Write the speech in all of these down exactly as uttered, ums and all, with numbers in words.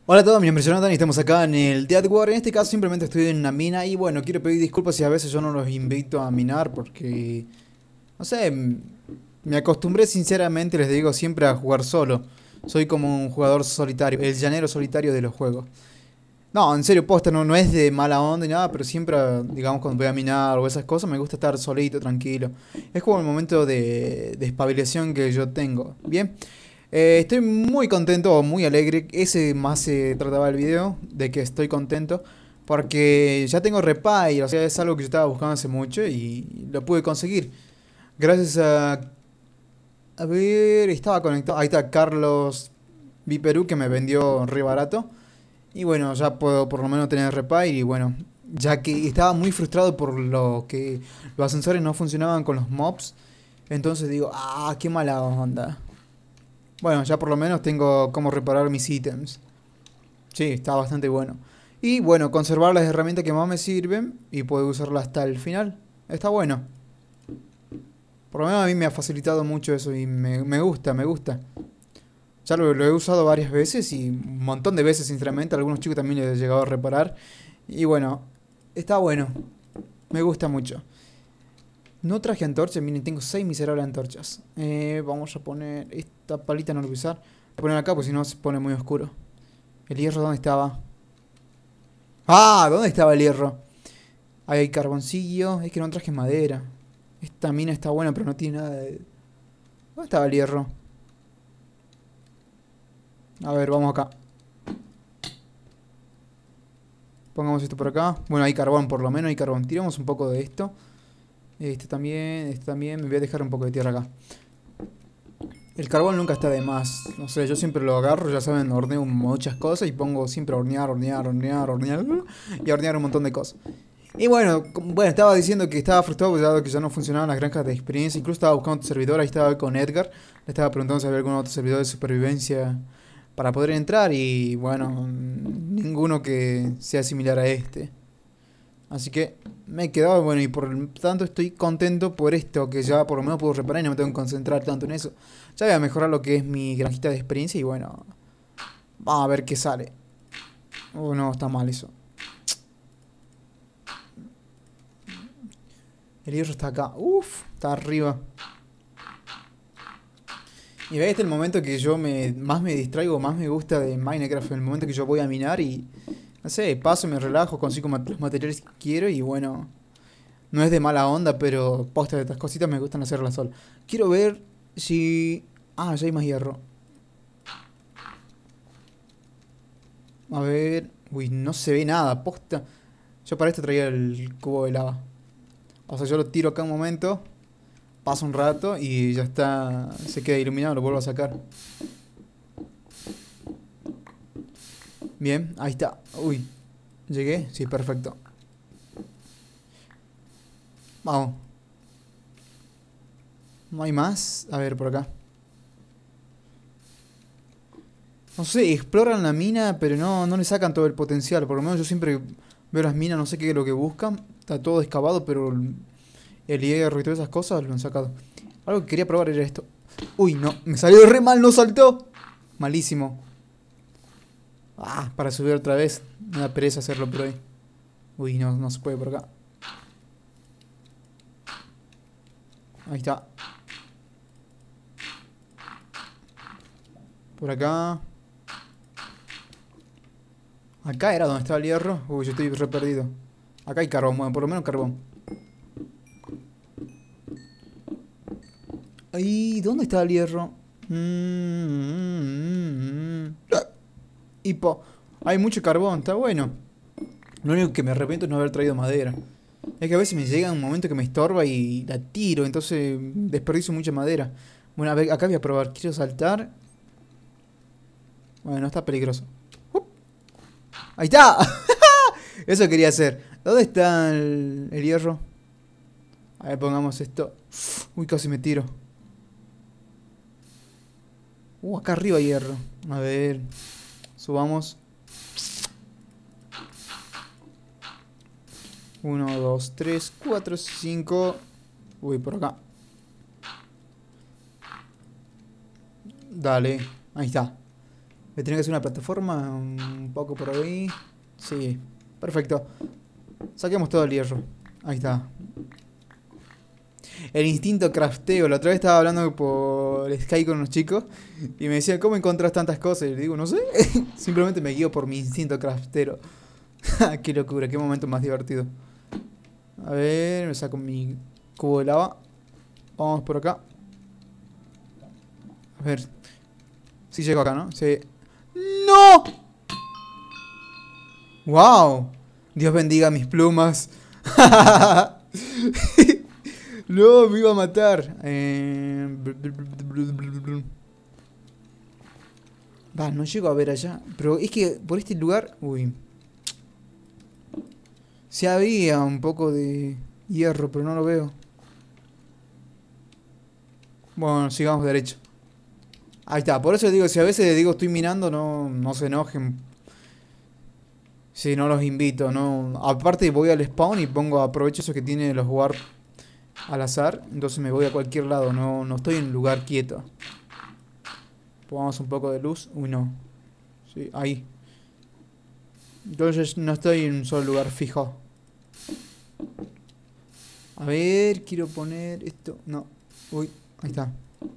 Hola a todos, mi nombre es Jonathan y estamos acá en el Dead War. En este caso simplemente estoy en una mina y bueno, quiero pedir disculpas si a veces yo no los invito a minar porque, no sé, m- me acostumbré sinceramente, les digo, siempre a jugar solo. Soy como un jugador solitario, el llanero solitario de los juegos. No, en serio, posta, no, no es de mala onda ni nada, pero siempre, digamos, cuando voy a minar o esas cosas, me gusta estar solito, tranquilo. Es como el momento de, de espabilación que yo tengo. Bien. Eh, estoy muy contento, muy alegre. Ese más se trataba el video, de que estoy contento. Porque ya tengo Repire, o sea, es algo que yo estaba buscando hace mucho y lo pude conseguir. Gracias a... A ver, estaba conectado. Ahí está Carlos Viperú que me vendió re barato. Y bueno, ya puedo por lo menos tener Repire y bueno, ya que estaba muy frustrado por lo que los ascensores no funcionaban con los mobs. Entonces digo, ah, qué mala onda. Bueno, ya por lo menos tengo cómo reparar mis ítems. Sí, está bastante bueno. Y bueno, conservar las herramientas que más me sirven y puedo usarlas hasta el final. Está bueno. Por lo menos a mí me ha facilitado mucho eso y me, me gusta, me gusta. Ya lo, lo he usado varias veces y un montón de veces, sinceramente. A algunos chicos también les he llegado a reparar. Y bueno, está bueno. Me gusta mucho. No traje antorchas, miren, tengo seis miserables antorchas. Eh, vamos a poner esta palita, no la voy a usar. Voy a poner acá, porque si no se pone muy oscuro. ¿El hierro dónde estaba? Ah, ¿dónde estaba el hierro? Ahí hay carboncillo. Es que no traje madera. Esta mina está buena, pero no tiene nada de... ¿Dónde estaba el hierro? A ver, vamos acá. Pongamos esto por acá. Bueno, hay carbón, por lo menos hay carbón. Tiramos un poco de esto. Este también, este también. Me voy a dejar un poco de tierra acá. El carbón nunca está de más. No sé, yo siempre lo agarro, ya saben, horneo muchas cosas y pongo siempre a hornear, hornear, hornear, hornear. Y a hornear un montón de cosas. Y bueno, com- bueno, estaba diciendo que estaba frustrado pues, dado que ya no funcionaban las granjas de experiencia. Incluso estaba buscando otro servidor, ahí estaba con Edgar. Le estaba preguntando si había algún otro servidor de supervivencia para poder entrar. Y bueno, mm, ninguno que sea similar a este. Así que me he quedado, bueno, y por lo tanto estoy contento por esto, que ya por lo menos puedo reparar y no me tengo que concentrar tanto en eso. Ya voy a mejorar lo que es mi granjita de experiencia y bueno, vamos a ver qué sale. Oh, no, está mal eso. El hierro está acá. Uf, está arriba. Y ve, este es el momento que yo me más me distraigo, más me gusta de Minecraft. El momento que yo voy a minar y, no sé, paso, me relajo, consigo mat- los materiales que quiero y bueno, no es de mala onda, pero posta de estas cositas me gustan hacerlas solo. Quiero ver si... Ah, ya hay más hierro. A ver... Uy, no se ve nada, posta. Yo para esto traía el cubo de lava. O sea, yo lo tiro acá un momento, pasa un rato y ya está, se queda iluminado, lo vuelvo a sacar. Bien, ahí está. Uy, llegué, sí, perfecto. Vamos, no hay más. A ver, por acá. No sé, exploran la mina, pero no, no le sacan todo el potencial. Por lo menos yo siempre veo las minas, no sé qué es lo que buscan. Está todo excavado, pero el el hierro y todas esas cosas lo han sacado. Algo que quería probar era esto. Uy, no, me salió re mal, no saltó. Malísimo. Ah, para subir otra vez. Me da pereza hacerlo por ahí. Uy, no, no se puede por acá. Ahí está. Por acá. Acá era donde estaba el hierro. Uy, yo estoy re perdido. Acá hay carbón, bueno, por lo menos carbón. Ahí, ¿dónde está el hierro? Mm, mm, mm, mm. Ah, hipo. Hay mucho carbón, está bueno. Lo único que me arrepiento es no haber traído madera. Es que a veces me llega un momento que me estorba y la tiro, entonces desperdicio mucha madera. Bueno, a ver, acá voy a probar. Quiero saltar. Bueno, está peligroso. ¡Up! ¡Ahí está! Eso quería hacer. ¿Dónde está el, el hierro? A ver, pongamos esto. Uy, casi me tiro. Uh, acá arriba hay hierro. A ver. Subamos. Uno, dos, tres, cuatro, cinco. Uy, por acá. Dale. Ahí está. Me tiene que hacer una plataforma un poco por ahí. Sí, perfecto. Saquemos todo el hierro. Ahí está. El instinto crafteo. La otra vez estaba hablando por Skype con unos chicos y me decían, ¿cómo encontrás tantas cosas? Y le digo, no sé. Simplemente me guío por mi instinto craftero. Qué locura, qué momento más divertido. A ver, me saco mi cubo de lava. Vamos por acá. A ver. Si llego acá, ¿no? Sí. ¡No! ¡Wow! Dios bendiga mis plumas. No, me iba a matar. Eh... Va, no llego a ver allá. Pero es que por este lugar... Uy. Sí había un poco de hierro, pero no lo veo. Bueno, sigamos derecho. Ahí está, por eso digo, si a veces digo estoy minando, no, no se enojen. Si no los invito, no. Aparte voy al spawn y pongo, aprovecho eso que tiene los warp al azar. Entonces me voy a cualquier lado, no, no estoy en un lugar quieto. Pongamos un poco de luz. Uy, no. Sí, ahí. Entonces no estoy en un solo lugar fijo. A ver, quiero poner esto. No. Uy, ahí está.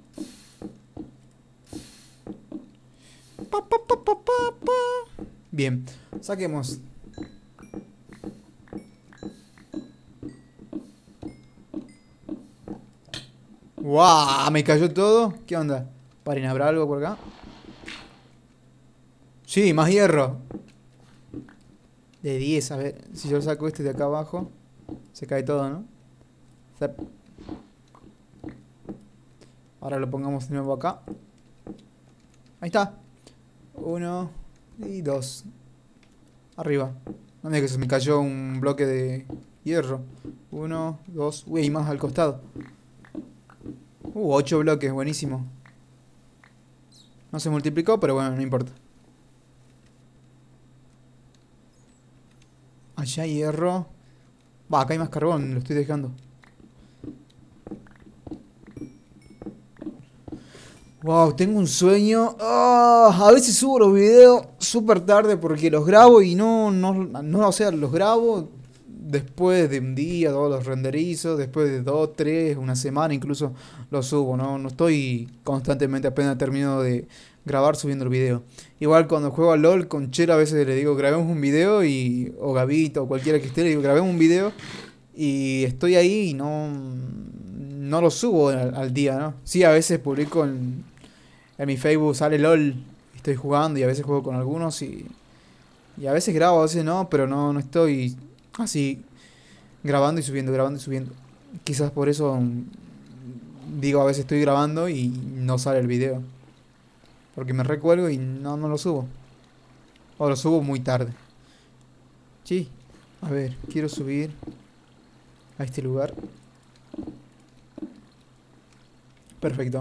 Pa, pa, pa, pa, pa, pa. Bien, saquemos. ¡Wow! ¿Me cayó todo? ¿Qué onda? Paren, ¿habrá algo por acá? Sí, más hierro. De diez, a ver. Si yo saco este de acá abajo, se cae todo, ¿no? Zap. Ahora lo pongamos de nuevo acá. Ahí está. Uno y dos. Arriba. No mira que se me cayó un bloque de hierro. Uno, dos. Uy, hay más al costado. Uh, ocho bloques, buenísimo. No se multiplicó, pero bueno, no importa. Allá hay hierro. Va, acá hay más carbón, lo estoy dejando. Wow, tengo un sueño. Ah, a veces subo los videos súper tarde porque los grabo y no, no, no, o sea, los grabo después de un día, dos los renderizo, después de dos, tres, una semana incluso los subo, ¿no? No estoy constantemente apenas termino de grabar subiendo el video. Igual cuando juego a LOL con Chela a veces le digo grabemos un video y, o Gavito o cualquiera que esté, le digo grabemos un video y estoy ahí y no, no lo subo al, al día, ¿no? Sí, a veces publico en, en mi Facebook, sale LOL, estoy jugando y a veces juego con algunos y, y a veces grabo, a veces no, pero no, no estoy así grabando y subiendo, grabando y subiendo. Quizás por eso mm, digo a veces estoy grabando y no sale el video. Porque me recuelgo y no, no lo subo. O lo subo muy tarde. Sí. A ver, quiero subir a este lugar. Perfecto.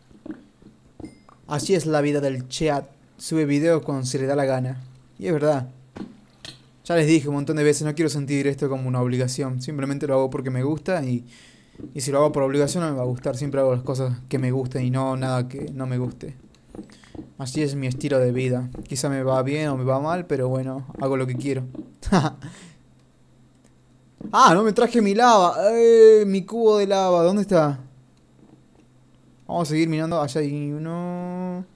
Así es la vida del chat. Sube videos cuando se le da la gana. Y es verdad. Ya les dije un montón de veces, no quiero sentir esto como una obligación. Simplemente lo hago porque me gusta y, y si lo hago por obligación no me va a gustar. Siempre hago las cosas que me gusten y no nada que no me guste. Así es mi estilo de vida. Quizá me va bien o me va mal, pero bueno, hago lo que quiero. Ah, no me traje mi lava. Eh, mi cubo de lava, ¿dónde está? Vamos a seguir mirando. Allá hay uno.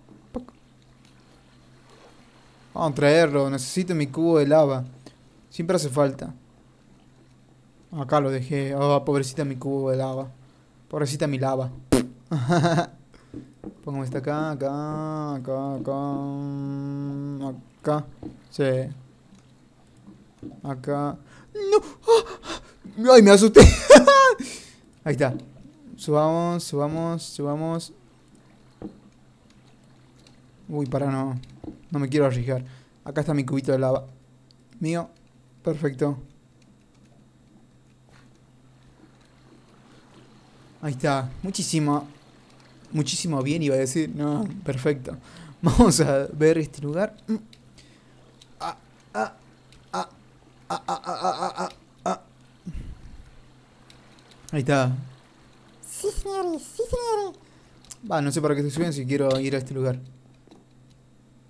Vamos a traerlo. Necesito mi cubo de lava. Siempre hace falta. Acá lo dejé. Oh, pobrecita mi cubo de lava. Pobrecita mi lava. Pongamos esta acá, acá, acá, acá. Acá. Sí. Acá. ¡No! ¡Ay, me asusté! Ahí está. Subamos, subamos, subamos. Uy, para, no. No me quiero arriesgar. Acá está mi cubito de lava. Mío. Perfecto. Ahí está. Muchísimo. Muchísimo bien iba a decir. No, perfecto. Vamos a ver este lugar. Ah, ah, ah, ah, ah, ah, ah, ah. Ahí está. Sí, señores, sí, señores. Va, no sé para qué estoy subiendo si quiero ir a este lugar.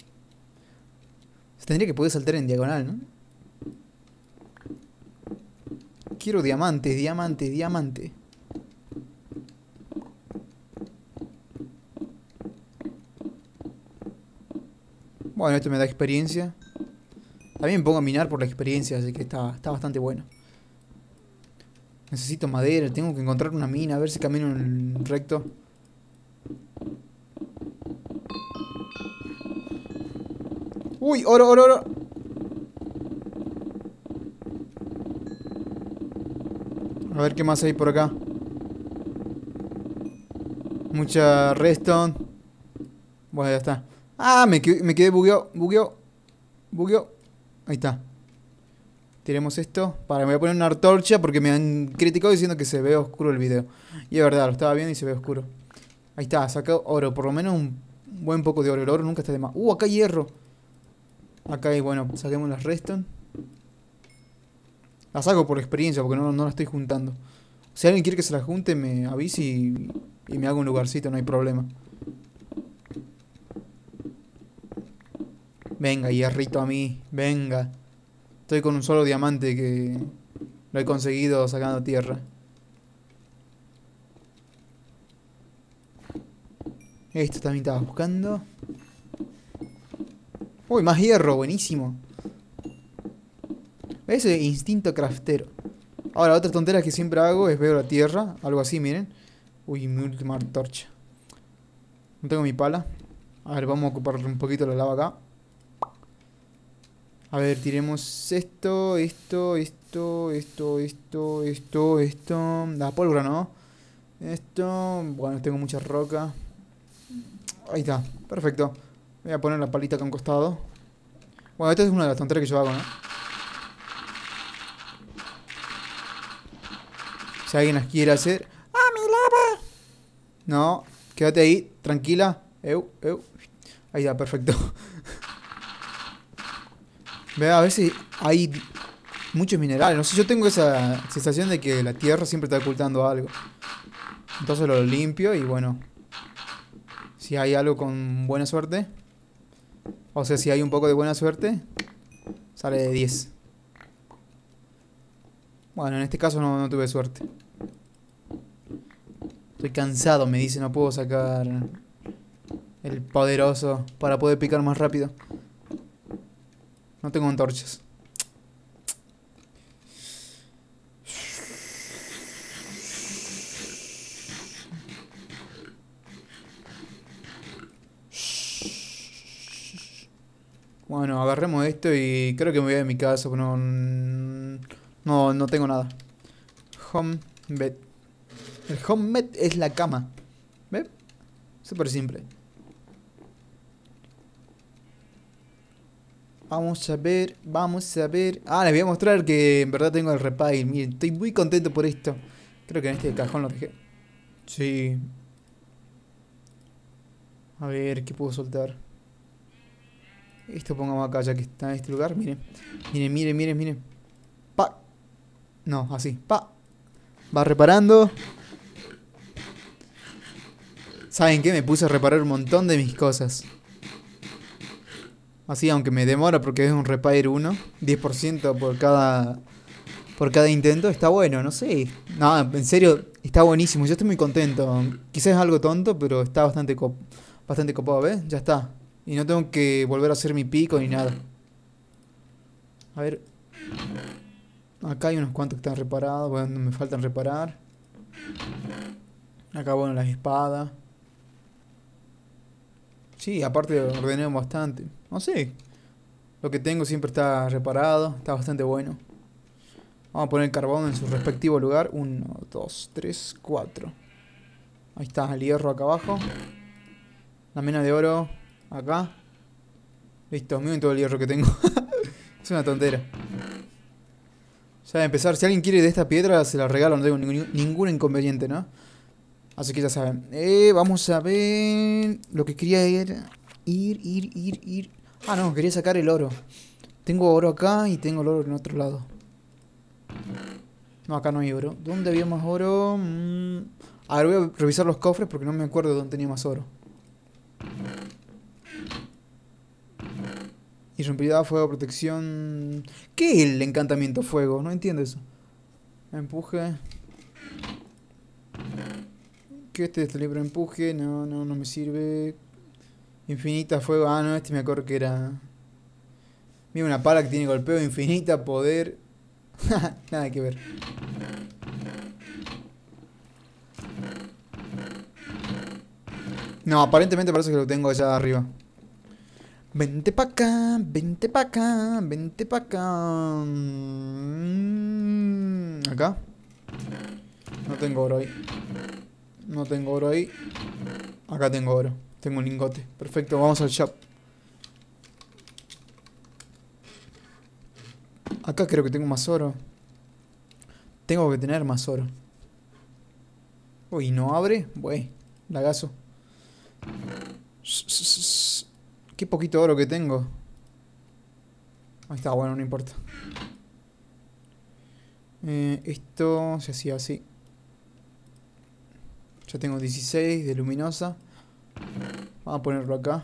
Se tendría que poder saltar en diagonal, ¿no? Quiero diamantes, diamante, diamante. Bueno, esto me da experiencia. También me pongo a minar por la experiencia, así que está, está bastante bueno. Necesito madera, tengo que encontrar una mina, a ver si camino en el recto. Uy, oro, oro, oro. A ver qué más hay por acá. Mucha redstone. Bueno, ya está. Ah, me, quedé- me quedé bugueado, bugueado, bugueado. Ahí está. Tiremos esto. Para, me voy a poner una antorcha porque me han criticado diciendo que se ve oscuro el video. Y es verdad, lo estaba viendo y se ve oscuro. Ahí está, sacado oro. Por lo menos un buen poco de oro. El oro nunca está de más. Uh, acá hay hierro. Acá hay, bueno, saquemos las redstone. La saco por experiencia porque no, no la estoy juntando. Si alguien quiere que se la junte, me avise y, y me haga un lugarcito, no hay problema. Venga, hierrito a mí, venga. Estoy con un solo diamante que lo he conseguido sacando tierra. Esto también estaba buscando. Uy, más hierro, buenísimo. Ese instinto craftero. Ahora, otra tontera que siempre hago es veo la tierra, algo así, miren. Uy, mi última antorcha. No tengo mi pala. A ver, vamos a ocupar un poquito la lava acá. A ver, tiremos esto, esto, esto, esto, esto, esto, esto. La pólvora, ¿no? Esto. Bueno, tengo mucha roca. Ahí está, perfecto. Voy a poner la palita acá a un costado. Bueno, esta es una de las tonterías que yo hago, ¿no? Si alguien las quiere hacer. ¡Ah, mi lava! No, quédate ahí, tranquila. Eu, eu. Ahí está, perfecto. Ve, a ver si hay muchos minerales. No sé, yo tengo esa sensación de que la tierra siempre está ocultando algo. Entonces lo limpio y bueno. Si hay algo con buena suerte. O sea, si hay un poco de buena suerte. Sale de diez. Bueno, en este caso no, no tuve suerte. Estoy cansado, me dice, no puedo sacar el poderoso para poder picar más rápido. No tengo antorchas. Bueno, agarremos esto y creo que me voy a mi casa, porque no, no, no tengo nada. Home bed. El home bed es la cama. ¿Ves? Súper simple. Vamos a ver, vamos a ver. Ah, les voy a mostrar que en verdad tengo el repile. Miren, estoy muy contento por esto. Creo que en este cajón lo dejé. Sí. A ver, ¿qué puedo soltar? Esto pongamos acá ya que está en este lugar. Miren, miren, miren, miren, miren. Pa. No, así. Pa. Va reparando. ¿Saben qué? Me puse a reparar un montón de mis cosas. Así, aunque me demora porque es un repair uno. diez por ciento por cada por cada intento. Está bueno, no sé. No, en serio, está buenísimo. Yo estoy muy contento. Quizás es algo tonto, pero está bastante, cop bastante copado, ¿ves? Ya está. Y no tengo que volver a hacer mi pico ni nada. A ver. Acá hay unos cuantos que están reparados. Bueno, me faltan reparar. Acá, bueno, las espadas. Sí, aparte ordené bastante. No sé. Lo que tengo siempre está reparado. Está bastante bueno. Vamos a poner el carbón en su respectivo lugar. Uno, dos, tres, cuatro. Ahí está el hierro acá abajo. La mina de oro acá. Listo, miren todo el hierro que tengo. Es una tontera. Ya a empezar. Si alguien quiere de esta piedra, se la regalo. No tengo ningún, ningún inconveniente, ¿no? Así que ya saben. Eh, vamos a ver. Lo que quería era ir, ir, ir, ir. Ah, no, quería sacar el oro. Tengo oro acá y tengo el oro en otro lado. No, acá no hay oro. ¿Dónde había más oro? Mm. A ver, voy a revisar los cofres porque no me acuerdo de dónde tenía más oro. Irrompibilidad, fuego, protección... ¿Qué es el encantamiento fuego? No entiendo eso. Empuje. ¿Qué este es libre empuje? No, no, no me sirve. Infinita fuego. Ah, no, este me acuerdo que era... Mira, una pala que tiene golpeo infinita, poder... Nada que ver. No, aparentemente parece que lo tengo allá arriba. Vente pa' acá, vente pa' acá, vente pa' acá. Mm, ¿Acá? No tengo oro ahí. No tengo oro ahí. Acá tengo oro. Tengo un lingote. Perfecto, vamos al shop. Acá creo que tengo más oro. Tengo que tener más oro. Uy, ¿no abre? Bueh, lagazo. Qué poquito oro que tengo. Ahí está, bueno, no importa. Eh, esto se hacía así. Ya tengo dieciséis de luminosa. Vamos a ponerlo acá.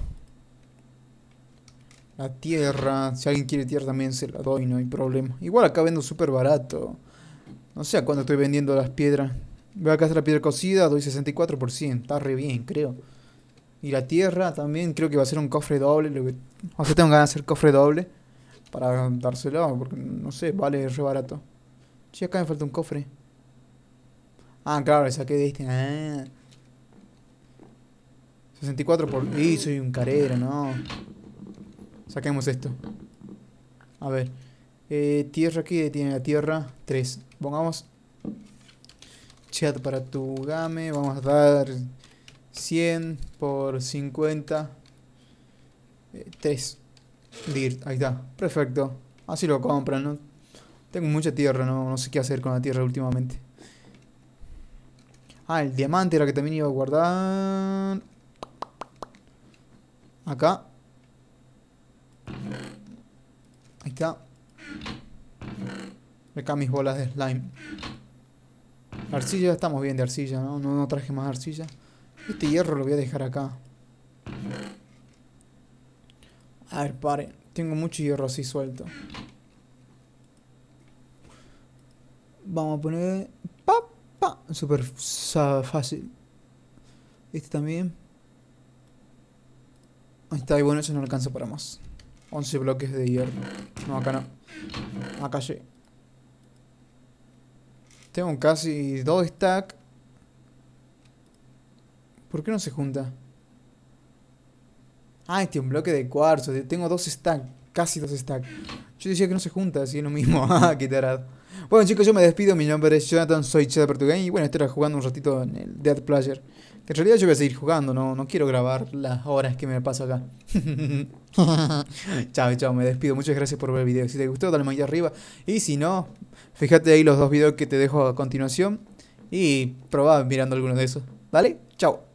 La tierra. Si alguien quiere tierra también se la doy, no hay problema. Igual acá vendo súper barato. No sé a cuánto estoy vendiendo las piedras. Veo acá está la piedra cocida, doy sesenta y cuatro por ciento. Está re bien, creo. Y la tierra también creo que va a ser un cofre doble. Lo que... O sea, tengo ganas de hacer cofre doble. Para dárselo, porque no sé, vale re barato. Sí, acá me falta un cofre. Ah, claro, le saqué de este. Ah. sesenta y cuatro por... ¡Y soy un carero, no! Saquemos esto. A ver. Eh, tierra, ¿qué tiene la tierra? tres. Pongamos... Chat para tu game. Vamos a dar... cien por cincuenta. Eh, tres. Dirt, ahí está. Perfecto. Así lo compran, ¿no? Tengo mucha tierra, no, no sé qué hacer con la tierra últimamente. Ah, el diamante era que también iba a guardar. Acá. Ahí está. Acá mis bolas de slime. Arcilla, estamos bien de arcilla, ¿no? No, no traje más arcilla. Este hierro lo voy a dejar acá. A ver, pare. Tengo mucho hierro así suelto. Vamos a poner... Pa, pa. Súper fácil. Este también. Ahí está, y bueno, eso no alcanza para más. once bloques de hierro. No, acá no. Acá llegué. Tengo casi dos stacks. ¿Por qué no se junta? Ah, este es un bloque de cuarzo. Tengo dos stacks. Casi dos stacks. Yo decía que no se junta, así es lo mismo. Ah, qué tarado. Bueno, chicos, yo me despido. Mi nombre es Jonathan, soy ChatPertuGame. Y bueno, estoy jugando un ratito en el Dead Player. Que en realidad yo voy a seguir jugando. No, no quiero grabar las horas que me paso acá. Chao, chao, me despido. Muchas gracias por ver el video. Si te gustó, dale manito arriba. Y si no, fíjate ahí los dos videos que te dejo a continuación. Y probá mirando algunos de esos. ¿Dale? Chao.